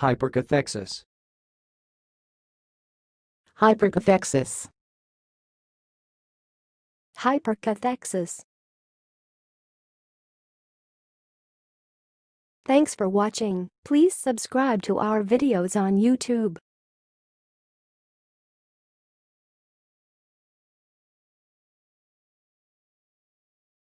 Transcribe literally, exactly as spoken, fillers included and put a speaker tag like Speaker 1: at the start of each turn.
Speaker 1: Hypercathexis.
Speaker 2: Hypercathexis.
Speaker 3: Hypercathexis. Thanks for watching. Please subscribe to our videos on YouTube.